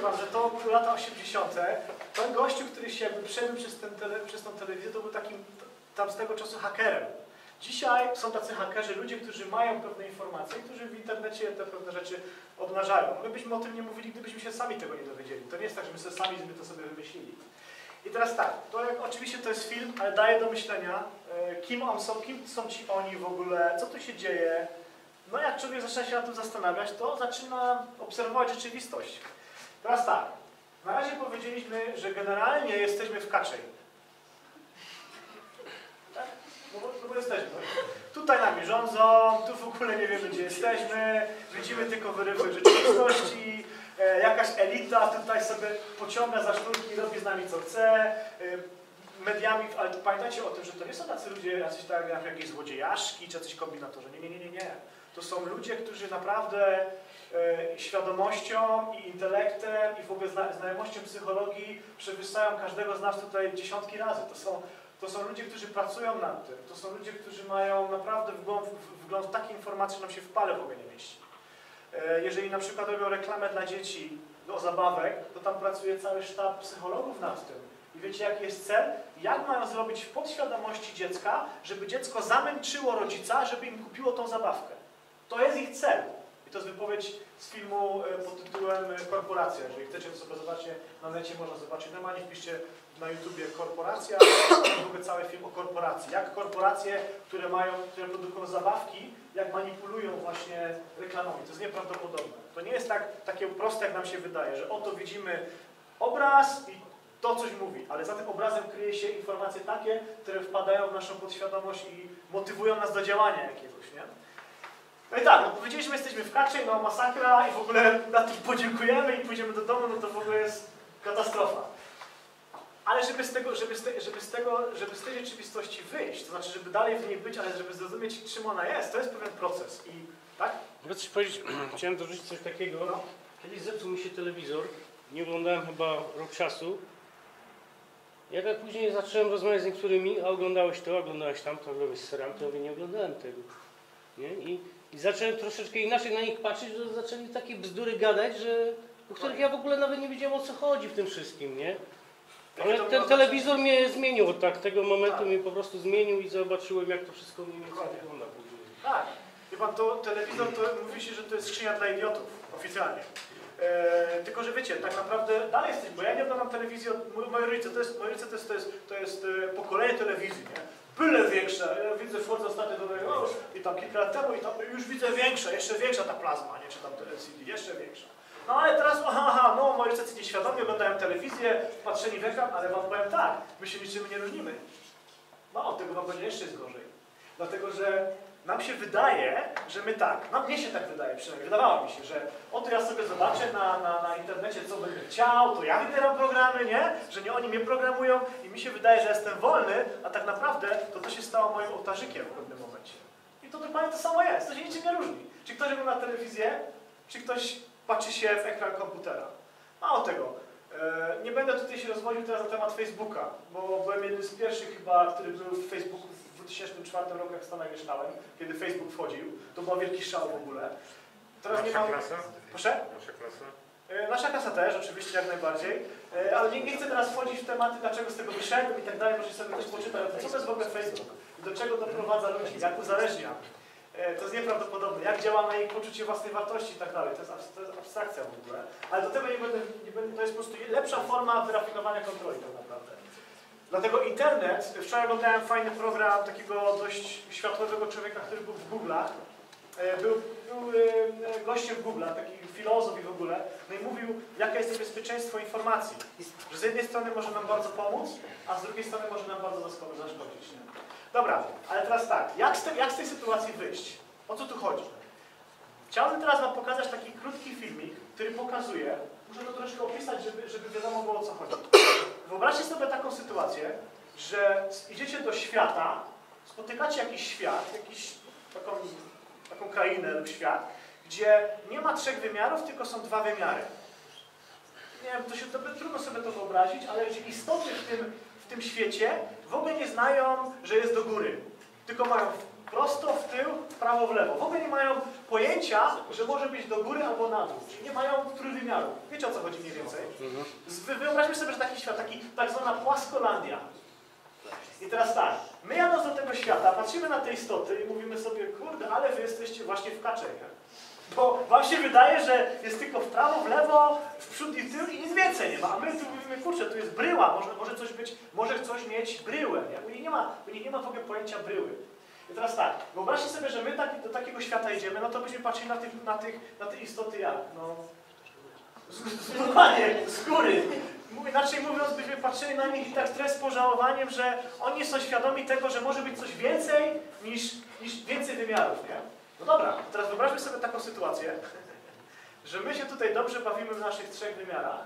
wam, że to były lata 80. Ten gościu, który się jakby przebił przez tą telewizję, to był takim tam z tego czasu hakerem. Dzisiaj są tacy hakerzy, ludzie, którzy mają pewne informacje, którzy w internecie te pewne rzeczy obnażają. My byśmy o tym nie mówili, gdybyśmy się sami tego nie dowiedzieli. To nie jest tak, że my sami to sobie wymyślili. I teraz tak, oczywiście to jest film, ale daje do myślenia, kim są ci oni w ogóle, co tu się dzieje. No jak człowiek zaczyna się nad tym zastanawiać, to zaczyna obserwować rzeczywistość. Teraz tak, na razie powiedzieliśmy, że generalnie jesteśmy w kaczej. Tak? No bo jesteśmy. Tutaj nami rządzą, tu w ogóle nie wiemy, gdzie jesteśmy, widzimy tylko wyrywek rzeczywistości, jakaś elita tutaj sobie pociąga za sznurki i robi z nami co chce, mediami, ale pamiętajcie o tym, że to nie są tacy ludzie, jacyś tak jak jakieś złodziejaszki, czy jacyś kombinatorzy. Nie. To są ludzie, którzy naprawdę świadomością i intelektem i w ogóle znajomością psychologii przewyższają każdego z nas tutaj dziesiątki razy. To są ludzie, którzy pracują nad tym. To są ludzie, którzy mają naprawdę wgląd w takie informacje, że nam się w pale w ogóle nie mieści. Jeżeli na przykład robią reklamę dla dzieci do zabawek, to tam pracuje cały sztab psychologów nad tym. I wiecie, jaki jest cel? Jak mają zrobić w podświadomości dziecka, żeby dziecko zamęczyło rodzica, żeby im kupiło tą zabawkę. To jest ich cel. I to jest wypowiedź z filmu pod tytułem Korporacja. Jeżeli chcecie, to sobie zobaczcie, na necie można zobaczyć. Normalnie wpiszcie na YouTubie Korporacja, w ogóle cały film o korporacji. Jak korporacje, które które produkują zabawki, jak manipulują właśnie reklamami. To jest nieprawdopodobne. To nie jest takie proste, jak nam się wydaje, że oto widzimy obraz i to coś mówi, ale za tym obrazem kryje się informacje takie, które wpadają w naszą podświadomość i motywują nas do działania jakiegoś, nie? No i tak, no powiedzieliśmy, jesteśmy w kaczej, no masakra i w ogóle na tym podziękujemy i pójdziemy do domu, no to w ogóle jest katastrofa. Ale żeby z tej rzeczywistości wyjść, to znaczy, żeby dalej w niej być, ale żeby zrozumieć, czym ona jest, to jest pewien proces. I tak? Mogę coś powiedzieć, chciałem dorzucić coś takiego. No. Kiedyś zepsuł mi się telewizor, nie oglądałem chyba rok czasu. Jak później zacząłem rozmawiać z niektórymi, a oglądałeś to, oglądałeś tamto, robisz seram, to ja nie oglądałem tego. Nie? I zacząłem troszeczkę inaczej na nich patrzeć, że zaczęli takie bzdury gadać, o których ja w ogóle nawet nie wiedziałem, o co chodzi w tym wszystkim, nie? Ale ten telewizor mnie zmienił od tego momentu, mnie po prostu zmienił i zobaczyłem, jak to wszystko mniej więcej wygląda. Tak. Wie pan, to telewizor, to mówi się, że to jest skrzynia dla idiotów, oficjalnie. Tylko, że wiecie, tak naprawdę dalej jesteśmy, bo ja nie oglądam telewizji od mojej rodzice, to jest pokolenie telewizji, nie? Byle większe, ja widzę, wchodzę ostatnio do mojego, i tam kilka lat temu i tam już widzę większe, jeszcze większa ta plazma, nie? Czy tam te LCD, jeszcze większa. No ale teraz, no moi rodzice nieświadomie oglądają telewizję, patrzyli w ekran, ale wam powiem tak, my się niczym nie różnimy. No, od tego wam będzie jeszcze jest gorzej. Dlatego, że nam się wydaje, że my tak, mnie się tak wydaje przynajmniej, wydawało mi się, że oto ja sobie zobaczę na internecie, co będę chciał, to ja wybieram programy, nie? Że nie oni mnie programują i mi się wydaje, że jestem wolny, a tak naprawdę to się stało moim ołtarzykiem w pewnym momencie. I to dokładnie to samo jest, to się niczym nie różni. Czy ktoś ogląda telewizję, czy ktoś patrzy się w ekran komputera. Mało tego. Nie będę tutaj się rozwodził teraz na temat Facebooka, bo byłem jednym z pierwszych chyba, który był w Facebooku w 2004 roku, jak w Stanach mieszkałem, kiedy Facebook wchodził. To był wielki szał w ogóle. Teraz Nasza klasa? Proszę? Nasza klasa? Nasza klasa też, oczywiście, jak najbardziej. Ale nie chcę teraz wchodzić w tematy, dlaczego z tego wyszedłem i tak dalej, może sobie ktoś poczytać. Co to jest w ogóle Facebook? I do czego doprowadza ludzi? Jak uzależnia? To jest nieprawdopodobne. Jak działa na ich poczucie własnej wartości i tak dalej. To jest abstrakcja w ogóle. Ale do tego nie będę, to jest po prostu lepsza forma wyrafinowania kontroli tak naprawdę. Dlatego internet, wczoraj oglądałem fajny program takiego dość światłowego człowieka, który był w Google'ach. Był gościem w Google'ach, taki filozof i w ogóle. No i mówił, jakie jest niebezpieczeństwo informacji. Że z jednej strony może nam bardzo pomóc, a z drugiej strony może nam bardzo zaszkodzić. Nie? Dobra, ale teraz tak, jak z tej sytuacji wyjść? O co tu chodzi? Chciałbym teraz wam pokazać taki krótki filmik, który pokazuje, muszę to troszkę opisać, żeby wiadomo było, o co chodzi. Wyobraźcie sobie taką sytuację, że idziecie do świata, spotykacie jakiś świat, taką krainę lub świat, gdzie nie ma 3 wymiarów, tylko są 2 wymiary. Nie wiem, trudno sobie to wyobrazić, ale gdzie istoty w tym świecie w ogóle nie znają, że jest do góry. Tylko mają prosto, w tył, w prawo, w lewo. W ogóle nie mają pojęcia, że może być do góry albo na dół. Czyli nie mają trójwymiarowości. wymiarów. Wiecie, o co chodzi mniej więcej? Wyobraźmy sobie, że taki świat, taki tak zwana płaskolandia. I teraz tak, my jadąc do tego świata, patrzymy na te istoty i mówimy sobie, kurde, ale wy jesteście właśnie w kacze, nie? Bo wam się wydaje, że jest tylko w prawo, w lewo, w przód i w tył i nic więcej nie ma. A my tu mówimy, kurczę, tu jest bryła, może coś być, może coś mieć bryłę, nie? U nich nie ma w ogóle pojęcia bryły. I teraz tak, wyobraźcie sobie, że my do takiego świata idziemy, no to byśmy patrzyli na te istoty jak? No, normalnie, z góry. Inaczej mówiąc, byśmy patrzyli na nich tak trochę z pożałowaniem, że oni są świadomi tego, że może być coś więcej niż więcej wymiarów, nie? No dobra, teraz wyobraźmy sobie taką sytuację, że my się tutaj dobrze bawimy w naszych 3 wymiarach,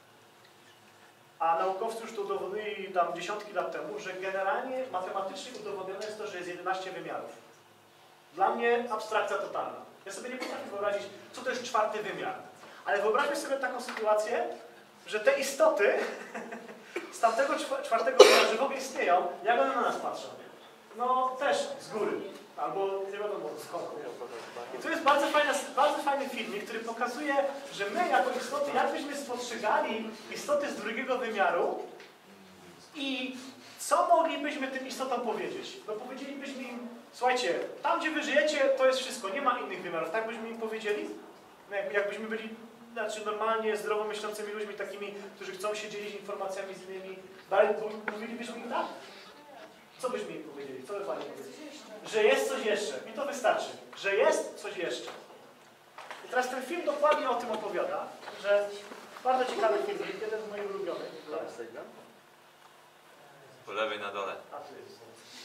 a naukowcy już to udowodnili tam dziesiątki lat temu, że generalnie matematycznie udowodnione jest to, że jest 11 wymiarów. Dla mnie abstrakcja totalna. Ja sobie nie potrafię wyobrazić, co to jest 4. wymiar. Ale wyobraźmy sobie taką sytuację, że te istoty z tamtego 4. wymiaru, że w ogóle istnieją, jak one na nas patrzą? No też z góry. Albo nie wiadomo skąd. I tu jest bardzo fajny filmik, który pokazuje, że my jako istoty, jakbyśmy spostrzegali istoty z 2. wymiaru i co moglibyśmy tym istotom powiedzieć? No powiedzielibyśmy im, słuchajcie, tam gdzie wy żyjecie, to jest wszystko, nie ma innych wymiarów. Tak byśmy im powiedzieli? No, jakbyśmy byli normalnie zdrowo myślącymi ludźmi, takimi, którzy chcą się dzielić informacjami z innymi, dalej mówilibyśmy im tak? Co byśmy im powiedzieli? Co by Pani powiedzieli? Że jest coś jeszcze. I to wystarczy. Że jest coś jeszcze. I teraz ten film dokładnie o tym opowiada, że bardzo ciekawy film, jeden z moich ulubionych. Po lewej na dole. A tu jest.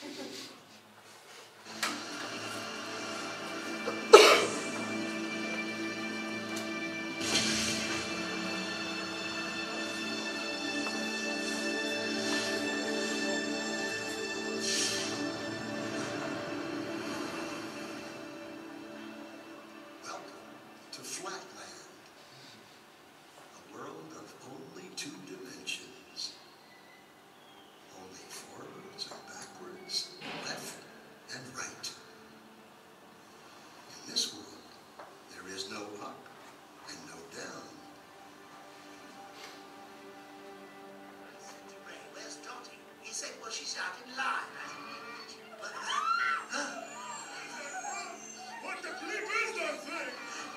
To Flatland, a world of only 2 dimensions. Only forwards and backwards, left and right. In this world, there is no up and no down. Where's Dottie? He said, well, she's out in line. What the flip is that thing?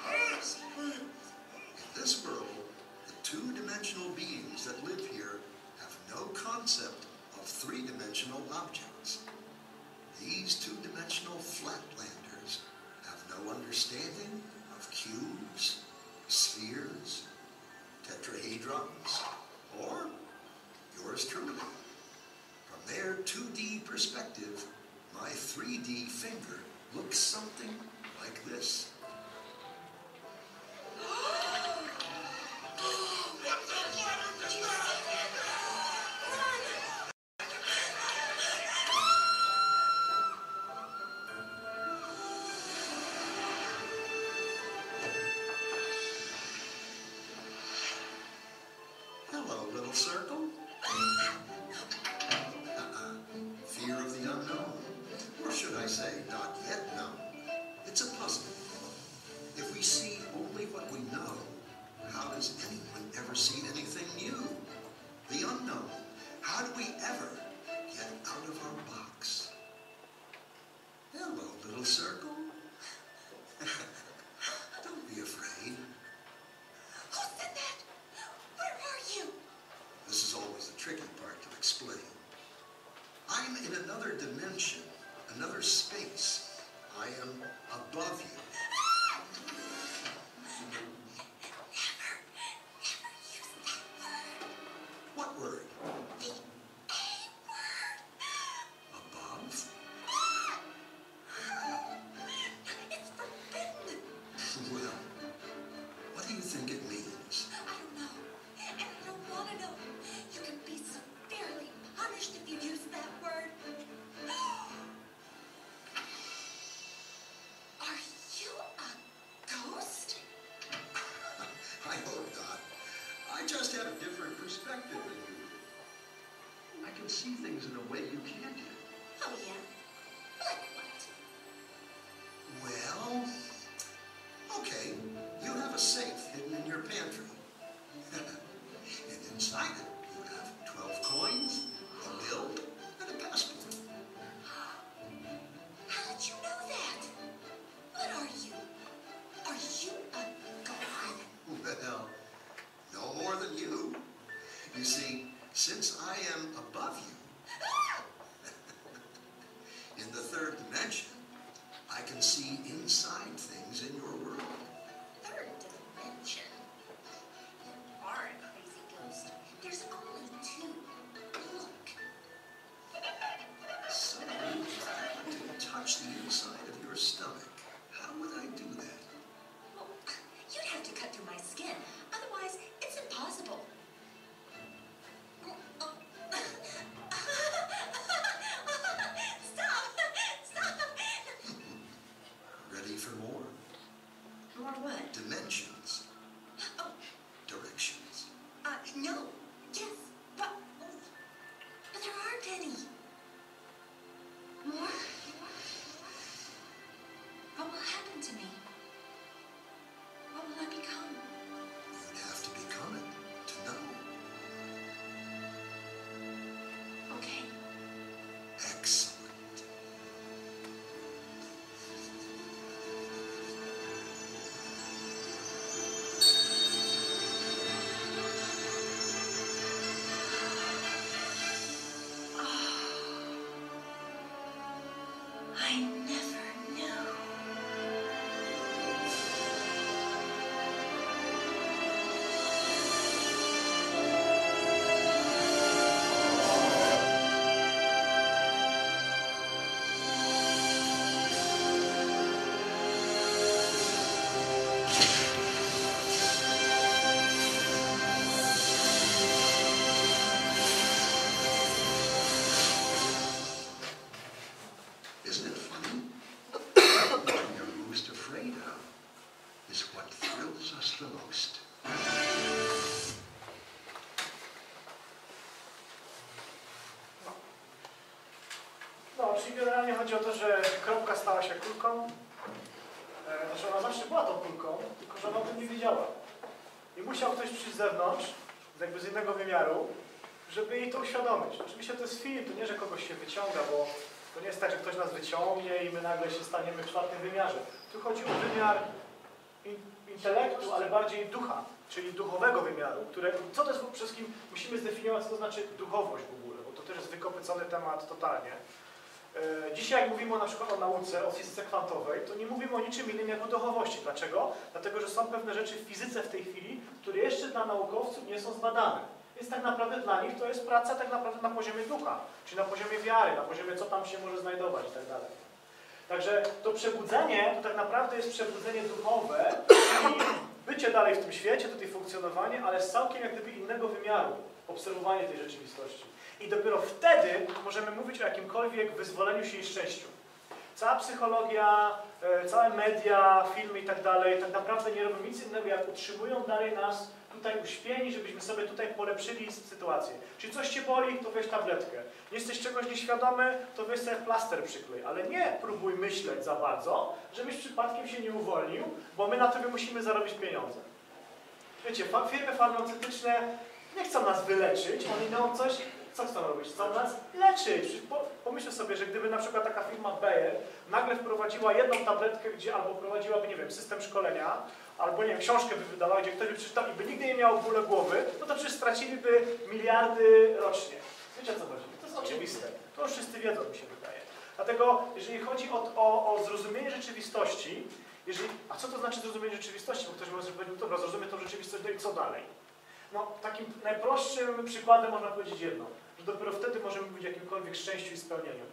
In this world, the 2-dimensional beings that live here have no concept of 3-dimensional objects. These 2-dimensional flatlanders have no understanding of cubes, spheres, tetrahedrons, or yours truly. From their 2D perspective, my 3D finger looks something like this. Hello, little circle. Fear of the unknown. Or should I say, not yet known. It's a puzzle. If we see only what we know, how does anyone ever see anything new? The unknown. How do we ever get out of our box? Hello, little circle. Don't be afraid. Who said that? Where are you? This is always the tricky part to explain. I'm in another dimension, another space. I am above you. Never use that word. What word? The A word. Above? It's forbidden. Well, what do you think it means? I don't know. And I don't want to know. You can be severely punished if you use that word. Are you a ghost? I hope not. I just have a different perspective than you do. I can see things in a way you can't do. Oh, yeah? Like what? Well, okay, you have a safe hidden in your pantry. since I am above you, in the third dimension, I can see inside things in your world. Third dimension? You are a crazy ghost. There's only two. Look. So, if I wanted to touch the inside of your stomach, how would I do that? Well, you'd have to cut through my skin. Otherwise, it's impossible. Stop! Stop! Ready for more? More what? Dimensions. Oh, Directions. no. Yes, but there aren't any. More? What will happen to me? What will I become? You'd have to become it to know. Okay. Excellent. I never knew. Isn't it funny? What you're most afraid of is what thrills us the most. No, czyli generalnie chodzi o to, że kropka stała się kulką. Znaczy ona zawsze była tą kulką, tylko że ona o tym nie wiedziała. I musiał ktoś przyjść z zewnątrz, jakby z innego wymiaru, żeby jej to uświadomić. Oczywiście to jest film, to nie, że kogoś się wyciąga, bo to nie jest tak, że ktoś nas wyciągnie i my nagle się staniemy w czwartym wymiarze. Tu chodzi o wymiar intelektu, ale bardziej ducha, czyli duchowego wymiaru, co to jest przede wszystkim, musimy zdefiniować, co to znaczy duchowość w ogóle, bo to też jest wykopycony temat totalnie. Dzisiaj jak mówimy na przykład o nauce, o fizyce kwantowej, to nie mówimy o niczym innym jak o duchowości. Dlaczego? Dlatego, że są pewne rzeczy w fizyce w tej chwili, które jeszcze dla naukowców nie są zbadane. Więc tak naprawdę dla nich to jest praca tak naprawdę na poziomie ducha, czyli na poziomie wiary, na poziomie co tam się może znajdować i tak dalej. Także to przebudzenie to tak naprawdę jest przebudzenie duchowe, czyli bycie dalej w tym świecie, tutaj funkcjonowanie, ale z całkiem jak gdyby innego wymiaru, obserwowanie tej rzeczywistości. I dopiero wtedy możemy mówić o jakimkolwiek wyzwoleniu się i szczęściu. Cała psychologia, całe media, filmy i tak dalej, tak naprawdę nie robią nic innego, jak utrzymują dalej nas tutaj uśpieni, żebyśmy sobie tutaj polepszyli sytuację. Czyli coś Cię boli, to weź tabletkę. Jesteś czegoś nieświadomy, to weź sobie plaster przyklej. Ale nie próbuj myśleć za bardzo, żebyś przypadkiem się nie uwolnił, bo my na tobie musimy zarobić pieniądze. Wiecie, firmy farmaceutyczne nie chcą nas wyleczyć, oni idą coś, co chcą robić? Chcą nas leczyć. Pomyśl sobie, że gdyby na przykład taka firma Bayer nagle wprowadziła jedną tabletkę, gdzie albo wprowadziłaby, nie wiem, system szkolenia, albo nie wiem, książkę by wydała, gdzie ktoś by przeczytał i by nigdy nie miał bóle głowy, no to przecież straciliby miliardy rocznie. Wiecie o co chodzi? To jest oczywiste. To już wszyscy wiedzą, mi się wydaje. Dlatego, jeżeli chodzi o zrozumienie rzeczywistości, a co to znaczy zrozumienie rzeczywistości? Bo ktoś może powiedzieć, dobra, zrozumie tą rzeczywistość, no i co dalej? No, takim najprostszym przykładem można powiedzieć jedno, że dopiero wtedy możemy mówić o jakimkolwiek szczęściu i spełnieniu.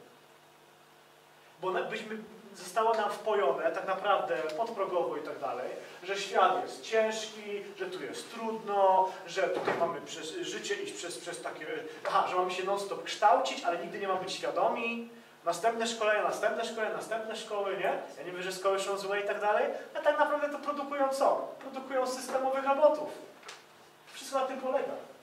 Bo zostało nam wpojone tak naprawdę podprogowo i tak dalej, że świat jest ciężki, że tu jest trudno, że tutaj mamy przez życie iść przez takie, że mamy się non-stop kształcić, ale nigdy nie mamy być świadomi. Następne szkolenia, następne szkoły, nie? Ja nie wiem, że szkoły są złe i tak dalej, a tak naprawdę to produkują co? Produkują systemowych robotów. Wszystko na tym polega.